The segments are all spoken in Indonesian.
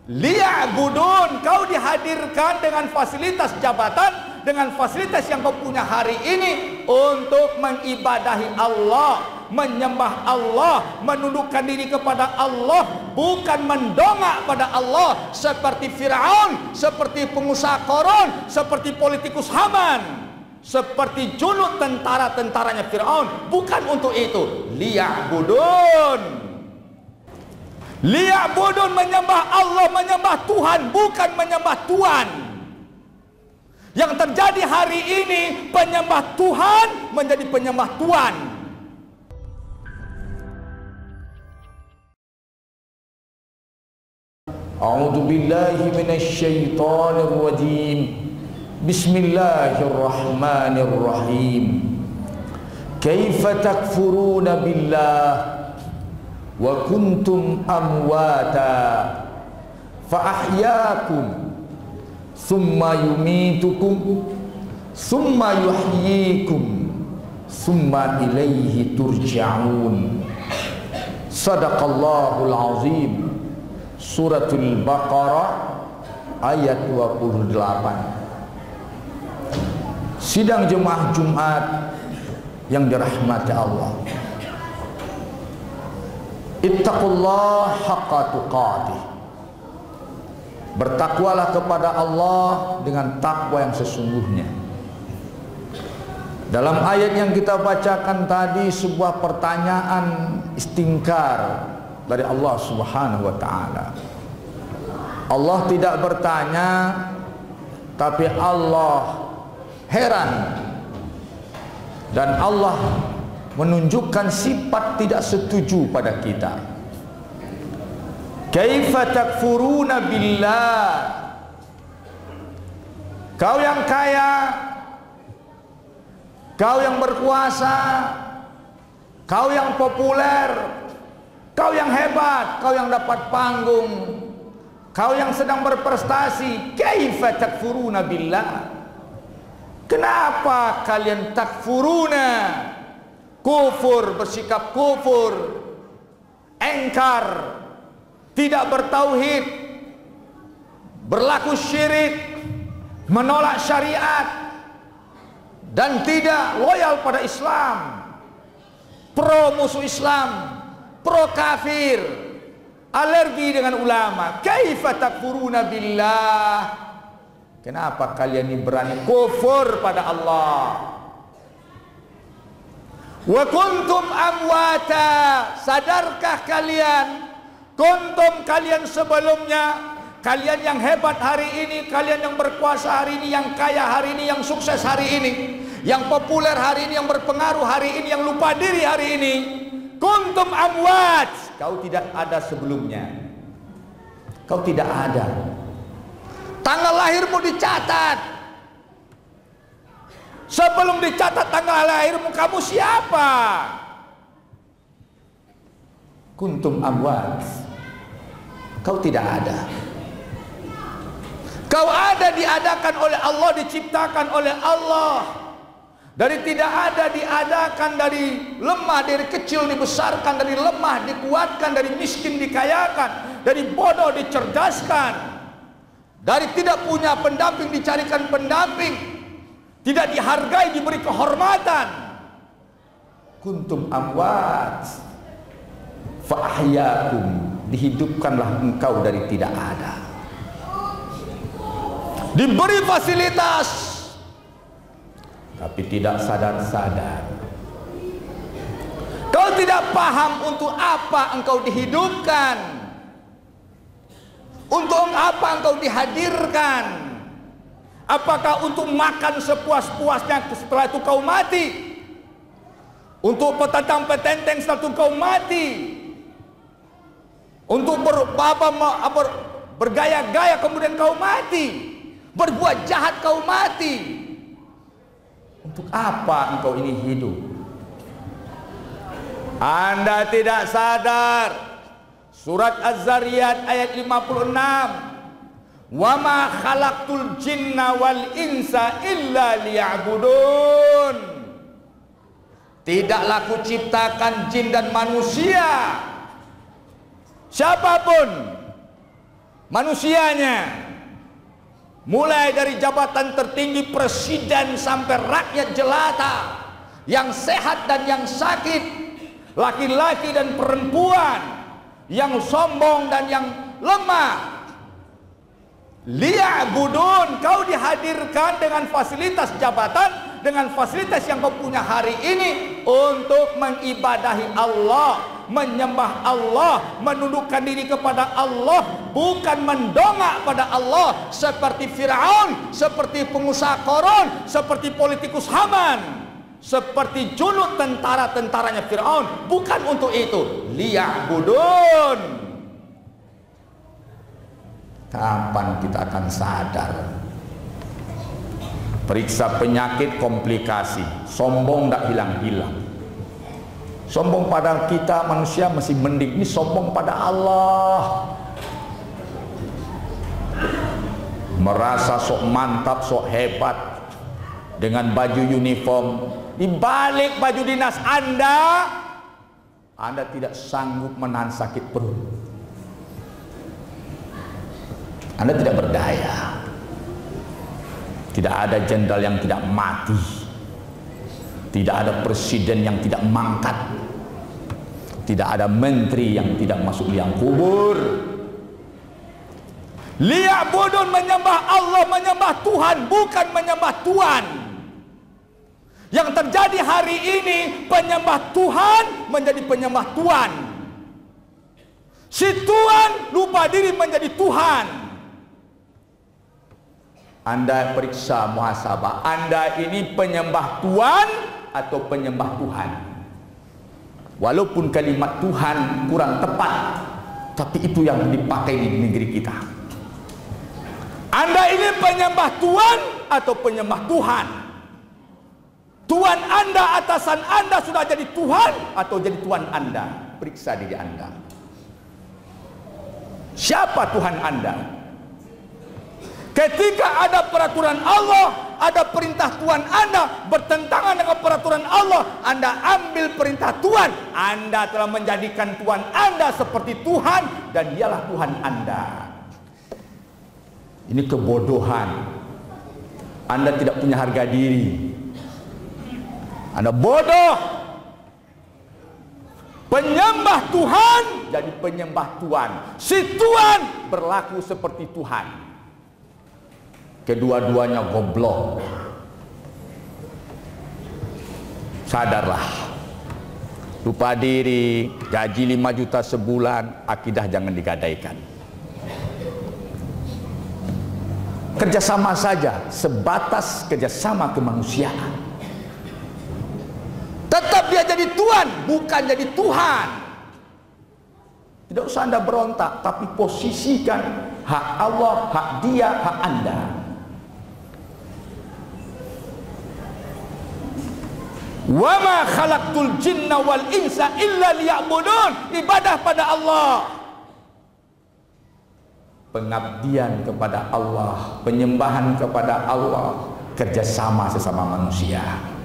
Liya'budun, kau dihadirkan dengan fasilitas jabatan, dengan fasilitas yang kau punya hari ini untuk mengibadahi Allah, menyembah Allah, menundukkan diri kepada Allah, bukan mendongak pada Allah seperti Fir'aun, seperti pengusaha Korun, seperti politikus Haman, seperti junud tentara-tentaranya Fir'aun. Bukan untuk itu. Liya'budun, liya'budun, menyembah Allah, menyembah Tuhan, bukan menyembah Tuhan. Yang terjadi hari ini, penyembah Tuhan menjadi penyembah Tuhan. A'udzu billahi minasy syaithanir rajim. Bismillahirrahmanirrahim. Kaifa takfuruna billah wa kuntum amwata fa ahyaakum summa yumitukum summa yuhyikum summa ilaihi turja'un. Sadaqallahul azim. Suratul Baqarah ayat 28. Sidang jemaah Jumat yang dirahmati Allah, ittaqullah haqqa tuqatih. Bertakwalah kepada Allah dengan takwa yang sesungguhnya. Dalam ayat yang kita bacakan tadi, sebuah pertanyaan istingkar dari Allah Subhanahu wa taala. Allah tidak bertanya, tapi Allah heran, dan Allah menunjukkan sifat tidak setuju pada kita. Kaifa takfuruna billah. Kau yang kaya, kau yang berkuasa, kau yang populer, kau yang hebat, kau yang dapat panggung, kau yang sedang berprestasi. Kaifa takfuruna billah. Kenapa kalian takfuruna? Kufur, bersikap kufur, engkar, tidak bertauhid, berlaku syirik, menolak syariat, dan tidak loyal pada Islam, pro musuh Islam, pro kafir, alergi dengan ulama. Kaifa takfuruna billah. Kenapa kalian ini berani kufur pada Allah? Wa kuntum amwata. Sadarkah kalian, kuntum, kalian sebelumnya, kalian yang hebat hari ini, kalian yang berkuasa hari ini, yang kaya hari ini, yang sukses hari ini, yang populer hari ini, yang berpengaruh hari ini, yang lupa diri hari ini, kuntum amwat. Kau tidak ada sebelumnya, kau tidak ada. Tanggal lahirmu dicatat. Sebelum dicatat tanggal lahirmu, kamu siapa? Kuntum amwat. Kau tidak ada. Kau ada diadakan oleh Allah, diciptakan oleh Allah. Dari tidak ada diadakan, dari lemah, dari kecil dibesarkan, dari lemah dikuatkan, dari miskin dikayakan, dari bodoh dicerdaskan, dari tidak punya pendamping dicarikan pendamping, tidak dihargai diberi kehormatan. Kuntum amwat fa ahyaakum. Dihidupkanlah engkau dari tidak ada. Diberi fasilitas, tapi tidak sadar-sadar. Kau tidak paham untuk apa engkau dihidupkan, untuk apa engkau dihadirkan. Apakah untuk makan sepuas-puasnya setelah itu kau mati? Untuk petantang petenteng setelah itu kau mati? Untuk bergaya-gaya kemudian kau mati? Berbuat jahat kau mati? Untuk apa engkau ini hidup? Anda tidak sadar. Surat Az-Zariyat ayat 56. Wa ma khalaqtul jinna wal insa illa liya'budun. Tidaklah kuciptakan jin dan manusia, siapapun, manusianya, mulai dari jabatan tertinggi presiden sampai rakyat jelata, yang sehat dan yang sakit, laki-laki dan perempuan, yang sombong dan yang lemah. Liya'budun, kau dihadirkan dengan fasilitas jabatan, dengan fasilitas yang kau punya hari ini untuk mengibadahi Allah, menyembah Allah, menundukkan diri kepada Allah, bukan mendongak pada Allah seperti Fir'aun, seperti pengusaha Korun, seperti politikus Haman, seperti junud tentara-tentaranya Fir'aun. Bukan untuk itu. Liya'budun. Kapan kita akan sadar? Periksa penyakit, komplikasi, sombong tidak hilang-hilang. Sombong pada kita manusia masih mending, ini sombong pada Allah. Merasa sok mantap, sok hebat dengan baju uniform, di balik baju dinas Anda tidak sanggup menahan sakit perut. Anda tidak berdaya. Tidak ada jenderal yang tidak mati. Tidak ada presiden yang tidak mangkat. Tidak ada menteri yang tidak masuk liang kubur. Liya'budun, menyembah Allah, menyembah Tuhan, bukan menyembah tuan. Yang terjadi hari ini, penyembah Tuhan menjadi penyembah tuan. Si tuan lupa diri menjadi Tuhan. Anda periksa muhasabah, Anda ini penyembah Tuhan atau penyembah Tuhan? Walaupun kalimat Tuhan kurang tepat, tapi itu yang dipakai di negeri kita. Anda ini penyembah Tuhan atau penyembah Tuhan? Tuhan Anda, atasan Anda sudah jadi Tuhan atau jadi Tuhan Anda? Periksa diri Anda. Siapa Tuhan Anda? Ketika ada peraturan Allah, ada perintah Tuhan Anda bertentangan dengan peraturan Allah, Anda ambil perintah Tuhan, Anda telah menjadikan Tuhan Anda seperti Tuhan, dan dialah Tuhan Anda. Ini kebodohan. Anda tidak punya harga diri. Anda bodoh. Penyembah Tuhan jadi penyembah Tuhan. Si Tuhan berlaku seperti Tuhan. Kedua-duanya goblok. Sadarlah. Lupa diri, gaji 5 juta sebulan, akidah jangan digadaikan. Kerjasama saja, sebatas kerjasama kemanusiaan. Tetap dia jadi Tuhan, bukan jadi Tuhan. Tidak usah Anda berontak, tapi posisikan hak Allah, hak dia, hak Anda. Wa ma khalaqtul jinna wal insa illa liya'budun. Ibadah pada Allah, pengabdian kepada Allah, penyembahan kepada Allah, kerjasama sesama manusia.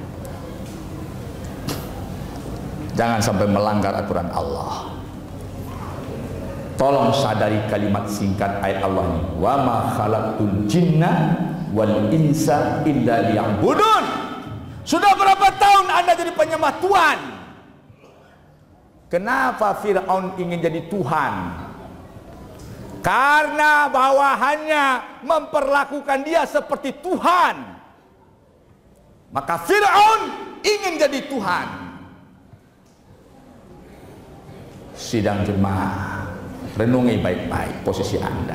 Jangan sampai melanggar aturan Allah. Tolong sadari kalimat singkat ayat Allah ini. Wa ma khalaqtul jinna wal insa illa liya'budun. Sudah berapa tahun Anda jadi penyembah Tuhan? Kenapa Fir'aun ingin jadi Tuhan? Karena bawahannya memperlakukan dia seperti Tuhan. Maka Fir'aun ingin jadi Tuhan. Sidang jemaah, renungi baik-baik posisi Anda.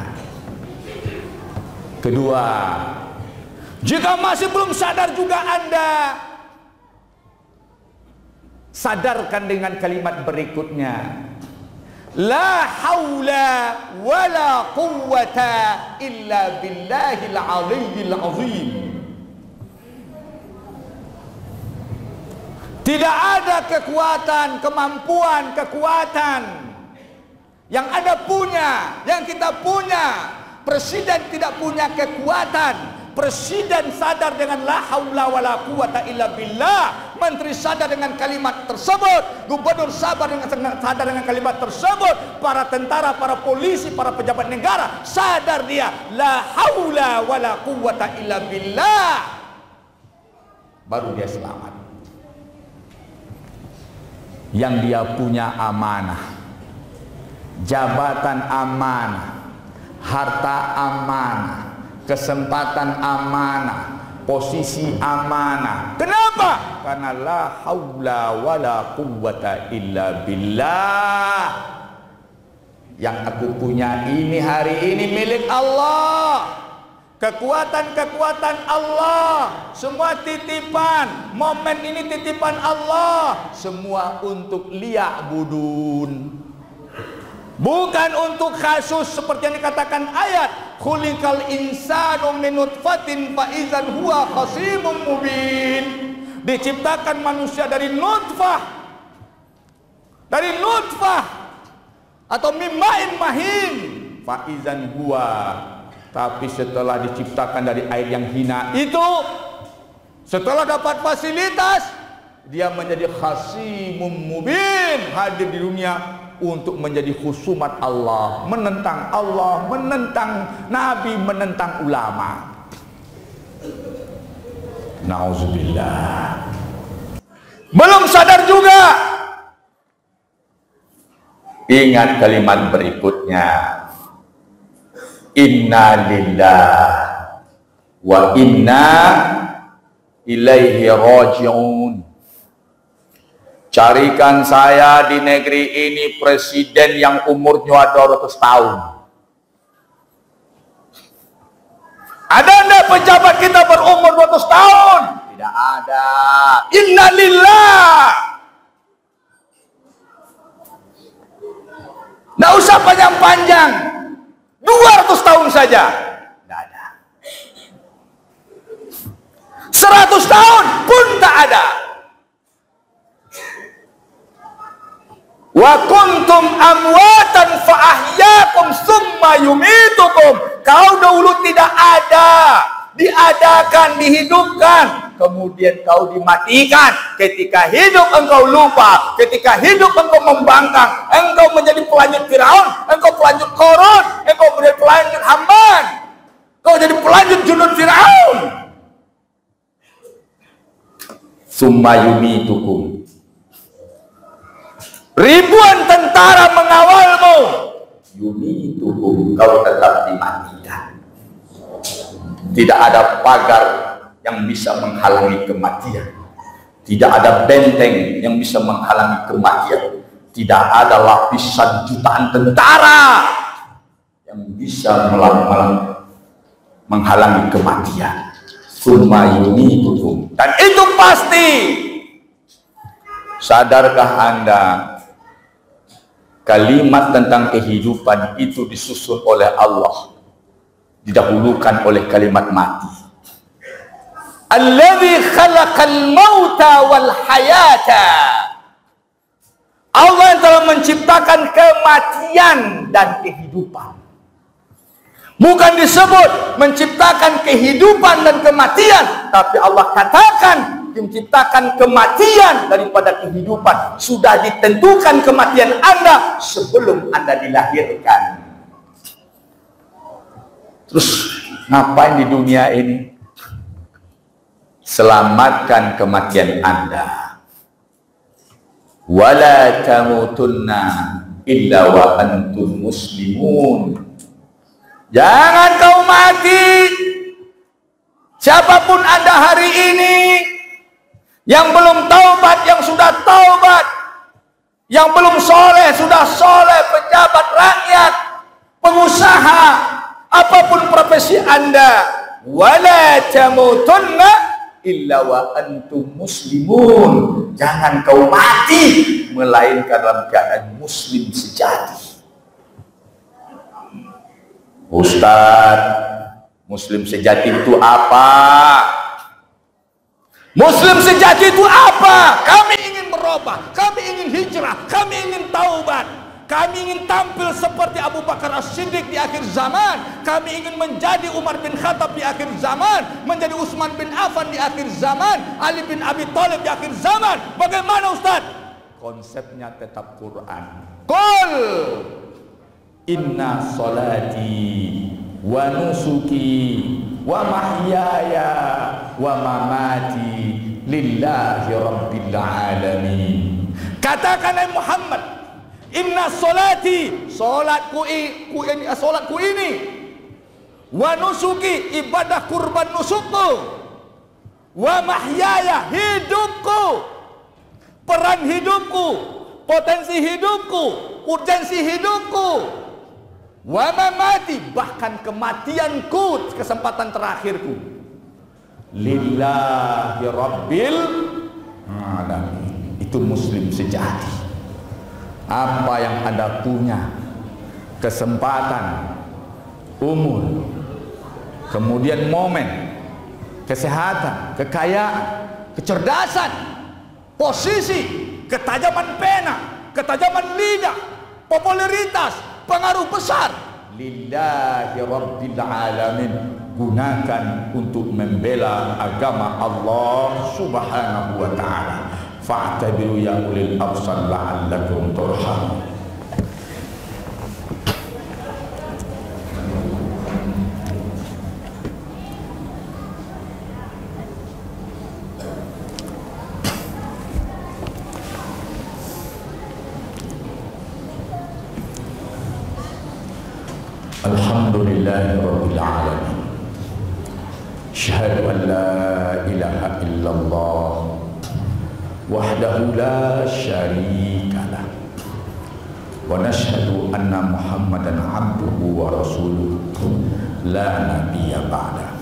Kedua, jika masih belum sadar juga Anda, sadarkan dengan kalimat berikutnya. La haula wala quwwata illa billahil aliyyil azim. Tidak ada kekuatan, kemampuan, kekuatan yang Anda punya, yang kita punya. Presiden tidak punya kekuatan, Presiden sadar dengan la haula wala quwata illa billah. Menteri sadar dengan kalimat tersebut. Gubernur sadar dengan kalimat tersebut. Para tentara, para polisi, para pejabat negara sadar dia la haula wala quwata illa billah. Baru dia selamat. Yang dia punya amanah, jabatan amanah, harta amanah, kesempatan amanah, posisi amanah. Kenapa? Karena la haula wala quwwata illa billah. Yang aku punya ini hari ini milik Allah. Kekuatan-kekuatan Allah, semua titipan. Momen ini titipan Allah, semua untuk liya'budun, bukan untuk kasus seperti yang dikatakan ayat khuliqal insanu min nutfatin fa idzan huwa khasimun mubin. Diciptakan manusia dari nutfah, atau mimain mahin, fa idzan huwa. Tapi setelah diciptakan dari air yang hina itu, setelah dapat fasilitas, dia menjadi khasimum mubin, hadir di dunia untuk menjadi khusumat Allah, menentang Nabi, menentang ulama. Nauzubillah. Belum sadar juga. Ingat kalimat berikutnya. Inna lillah wa inna ilaihi raji'un. Carikan saya di negeri ini presiden yang umurnya 200 tahun. Ada enggak pejabat kita berumur 200 tahun? Tidak ada. Inna lillah. Nggak usah panjang-panjang. 200 tahun saja. Tidak ada. 100 tahun pun tak ada. Wa kuntum amwatan fa ahyaakum summa yumitukum. Kau dahulu tidak ada, diadakan, dihidupkan, kemudian kau dimatikan. Ketika hidup engkau lupa, ketika hidup engkau membangkang, engkau menjadi pelanjut Firaun, engkau pelanjut Qarun, engkau menjadi pelanjut Haman, kau jadi pelanjut junud Firaun. Summa yumitukum. Ribuan tentara mengawalmu, yumitukum, kau tetap dimatikan. Tidak ada pagar yang bisa menghalangi kematian. Tidak ada benteng yang bisa menghalangi kematian. Tidak ada lapisan jutaan tentara yang bisa menghalangi kematian. Summa yumitukum. Dan itu pasti. Sadarkah Anda? Kalimat tentang kehidupan itu disusun oleh Allah, didahulukan oleh kalimat mati. Alladzi khalaqal mauta wal hayata. Allah yang telah menciptakan kematian dan kehidupan. Bukan disebut menciptakan kehidupan dan kematian, tapi Allah katakan menciptakan kematian daripada kehidupan. Sudah ditentukan kematian Anda sebelum Anda dilahirkan. Terus ngapain di dunia ini? Selamatkan kematian Anda. Wala tamutunna illa wa antum muslimun. Jangan kau mati, siapapun Anda hari ini, yang belum taubat, yang sudah taubat, yang belum soleh, sudah soleh, pejabat rakyat, pengusaha, apapun profesi Anda, wala tamutunna illa wa antum muslimun. Jangan kau mati melainkan dalam keadaan muslim sejati. Ustadz, muslim sejati itu apa? Muslim sejati itu apa? Kami ingin berubah, kami ingin hijrah, kami ingin taubat, Kami ingin tampil seperti Abu Bakar As-Siddiq di akhir zaman. Kami ingin menjadi Umar bin Khattab di akhir zaman, menjadi Utsman bin Affan di akhir zaman, Ali bin Abi Thalib di akhir zaman. Bagaimana Ustaz? Konsepnya tetap Quran. Qul inna salati wa nusuki wa mahyaya wa mamati lillahi rabbil alamin. Katakan hai Muhammad, inna salati, salatku ini, wa nusuki, ibadah kurban nusukku, wa mahyaya, hidupku, peran hidupku, potensi hidupku, urgensi hidupku, wa mamati, bahkan kematianku, kesempatan terakhirku, lillahi rabbil alamin. Itu muslim sejati. Apa yang Anda punya, kesempatan, umur, kemudian momen, kesehatan, kekayaan, kecerdasan, posisi, ketajaman pena, ketajaman lidah, popularitas, pengaruh besar, lillahi rabbil alamin, gunakan untuk membela agama Allah subhanahu wa ta'ala. Fa'tabiru ya ulil absar la'allakum turhamun. Alhamdulillahi rabbil alamin. Asyhadu an la ilaha illallah wahdahu la syarika lah, wa nashhadu anna Muhammadan abduhu wa rasuluhu la nabiyya ba'da.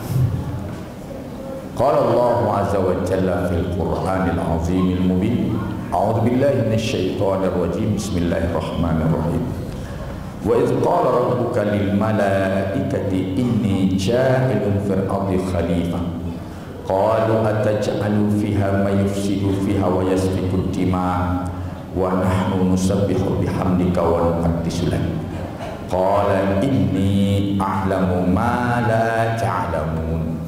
Qala Allah azza wa jalla fil Qur'anil azimil mubin. A'udzu billahi minasy syaithanir rajim. Bismillahirrahmanirrahim. Wa idz qala rabbuka lil malaikati inni ja'ilun fil ardi khalifah qalu ataj'alu fiha may yufsidu fiha wa yasfiku ad-dima wa nahnu nusabbihu bihamdika wa nuqaddisu lak qala inni a'lamu ma la ta'lamun.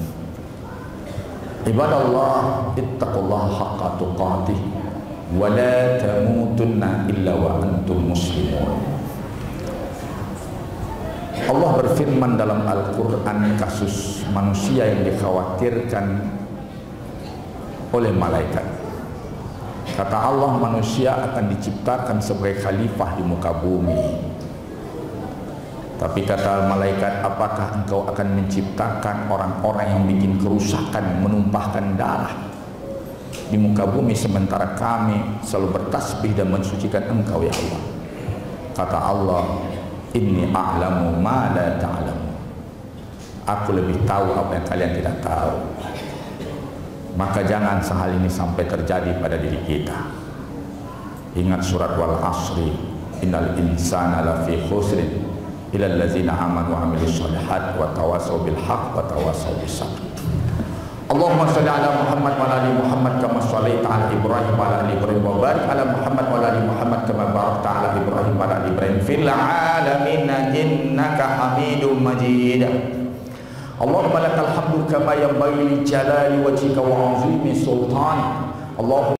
Ibadallah, ittaqullaha haqqa tuqatih wa la tamutunna illa wa antum muslimun. Allah berfirman dalam Al-Quran kasus manusia yang dikhawatirkan oleh malaikat. Kata Allah, manusia akan diciptakan sebagai khalifah di muka bumi. Tapi kata malaikat, apakah engkau akan menciptakan orang-orang yang bikin kerusakan, menumpahkan darah di muka bumi, sementara kami selalu bertasbih dan mensucikan engkau ya Allah. Kata Allah, inni a'lamu ma la ta'lamu. Aku lebih tahu apa yang kalian tidak tahu. Maka jangan hal ini sampai terjadi pada diri kita. Ingat surat wal asri, innal insana lafi khusrin illa allazina amanu wa amilus solihat wa tawasaw bil haqq wa tawasaw bis sabr. Allahumma shalli ala Muhammad wa ala ali Muhammad kama shallaita ala Ibrahim wa ala ali Ibrahim wa barik ala Muhammad wa ala ali Muhammad kama barakta ala Ibrahim wa ala ali Ibrahim fil alamin innaka Hamidum Majid. Allahumma lakal hamdu kama yanbaghi li jalali wajhika wa 'azimi sultanik. Allahumma